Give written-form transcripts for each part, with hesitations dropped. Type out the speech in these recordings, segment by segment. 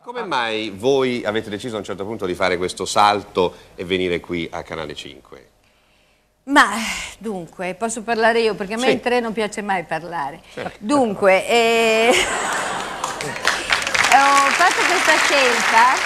Come mai voi avete deciso a un certo punto di fare questo salto e venire qui a Canale 5? Ma dunque, posso parlare io perché a me in tre non piace mai parlare. Certo. Dunque, ho fatto questa scelta.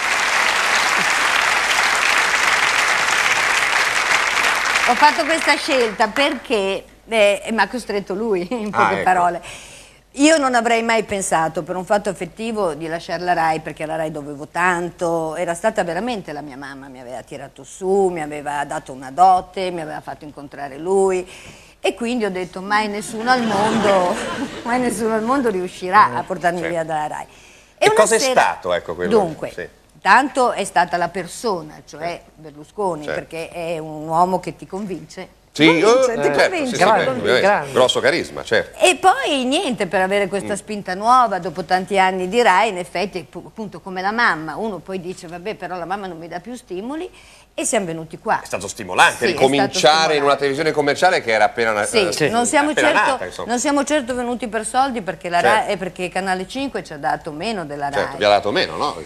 Ho fatto questa scelta perché mi ha costretto lui, in poche parole. Io non avrei mai pensato, per un fatto affettivo, di lasciare la RAI, perché la RAI dovevo tanto. Era stata veramente la mia mamma, mi aveva tirato su, mi aveva dato una dote, mi aveva fatto incontrare lui. E quindi ho detto, mai nessuno al mondo riuscirà a portarmi via dalla RAI. E cosa è stato, ecco, quello? Dunque, tanto è stata la persona, cioè Berlusconi, perché è un uomo che ti convince. Sì, grande. Grosso carisma, certo. E poi niente, per avere questa spinta nuova, dopo tanti anni di RAI, in effetti, appunto come la mamma, uno poi dice, vabbè, però la mamma non mi dà più stimoli, e siamo venuti qua. È stato stimolante ricominciare in una televisione commerciale che era appena nata. Non siamo certo venuti per soldi, perché la RAI, perché Canale 5 ci ha dato meno della RAI. Certo, vi ha dato meno, no?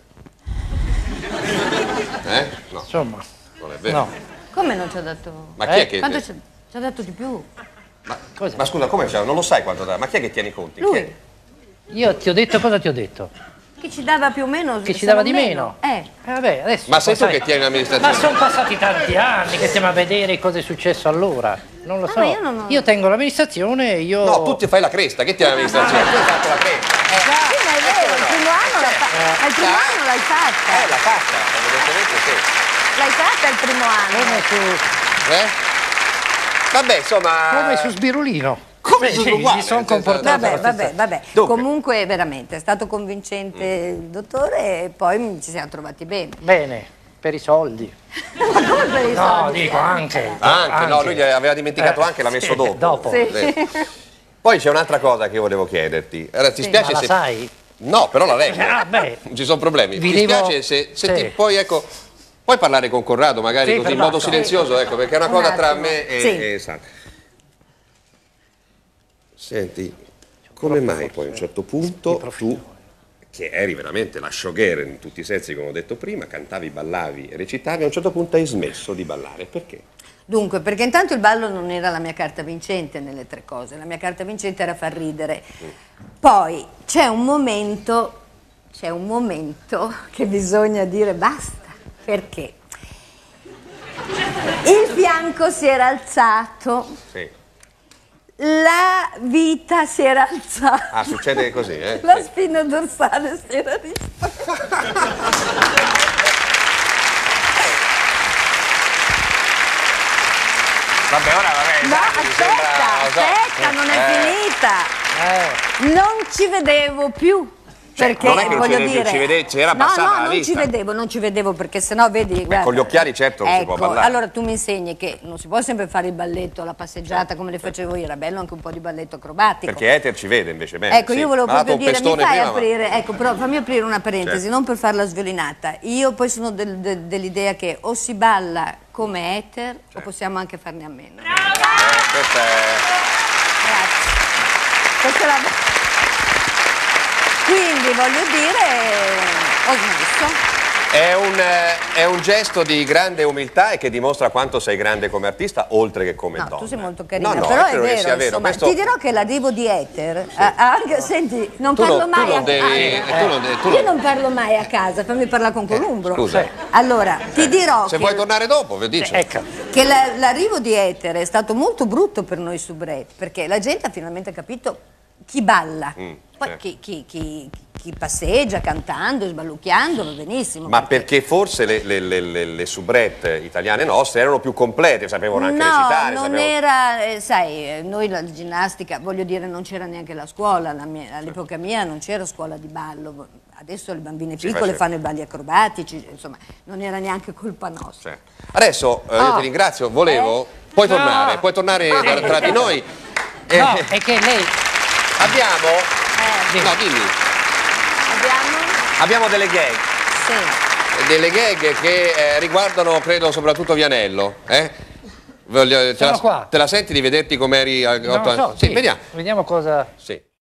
No. Insomma, non è vero. No. Come non ci ha dato? Ma chi è che... Quanto ci ha dato di più? Ma scusa, come non lo sai quanto dà? Ma chi è che tiene i conti? Lui. Io ti ho detto cosa ti ho detto? Che ci dava più o meno. Che ci dava di meno? Vabbè, adesso ma sei tu che tieni l'amministrazione? Ma sono passati tanti anni che stiamo a vedere cosa è successo allora. Non lo so. Io tengo l'amministrazione, io... No, tu ti fai la cresta, che tieni l'amministrazione? Tu hai fatto la cresta. Sì, ma è vero, il primo anno l'hai fatta. L'ha fatta, evidentemente sì. L'hai fatta il primo anno. Come su... Vabbè, insomma... Come su Sbirulino. Come su uguale. Mi sono comportato. Vabbè. Comunque, veramente, è stato convincente il dottore e poi ci siamo trovati bene. Bene, per i soldi. Ma come per i soldi? No, dico anche. No, lui aveva dimenticato anche, l'ha messo dopo. Sì. Poi c'è un'altra cosa che io volevo chiederti. Allora, ti spiace ma se... la sai? No, però la leggo. Non ci sono problemi. Ti spiace se ti poi, ecco... Puoi parlare con Corrado magari così in modo silenzioso, ecco, perché è una cosa tra me e Sandra. Senti, come mai poi a un certo punto tu, che eri veramente la showgirl in tutti i sensi come ho detto prima, cantavi, ballavi e recitavi, a un certo punto hai smesso di ballare, perché? Dunque, perché intanto il ballo non era la mia carta vincente nelle tre cose, la mia carta vincente era far ridere. Poi c'è un momento che bisogna dire basta. Perché? Il fianco si era alzato, la vita si era alzata. Ah, succede così, La spina dorsale si era ristretta. Vabbè, ora No, aspetta, non è finita. Non ci vedevo più. Perché non è che voglio dire, c'era passata la vista. non ci vedevo perché sennò vedi, guarda, con gli occhiali certo non si può ballare. Allora tu mi insegni che non si può sempre fare il balletto, la passeggiata come le facevo io, era bello anche un po' di balletto acrobatico. Perché Ether ci vede invece bene. Ecco, io volevo proprio dire, mi fai aprire, ecco, però fammi aprire una parentesi, non per farla sviolinata. Io poi sono dell'idea che o si balla come Ether o possiamo anche farne a meno. Questa è... Grazie. Questa è la... Quindi voglio dire, ho smesso. È un gesto di grande umiltà e che dimostra quanto sei grande come artista, oltre che come donna. Tu sei molto carina, no, però è vero, sia insomma, questo... ti dirò che l'arrivo di Ether, anche, senti, non parlo mai a casa. Io non parlo mai a casa, fammi parlare con Columbro. Scusa. Allora, ti dirò se vuoi tornare dopo, vi dico. Che l'arrivo di Ether è stato molto brutto per noi soubrette, perché la gente ha finalmente capito chi balla. Poi chi passeggia cantando, sballucchiando va benissimo. Ma perché forse le soubrette italiane nostre erano più complete, sapevano anche recitare. No, non era, sai, noi la ginnastica, voglio dire, non c'era neanche la scuola, all'epoca mia non c'era scuola di ballo, adesso le bambine piccole fanno i balli acrobatici, insomma, non era neanche colpa nostra. Adesso io ti ringrazio, puoi tornare tra di noi. No, è che lei... Abbiamo? No, dimmi. Abbiamo delle gag. Sì. Delle gag che riguardano, credo, soprattutto Vianello. Te la senti di vederti come eri al 8 anni? Sì, vediamo cosa... Sì.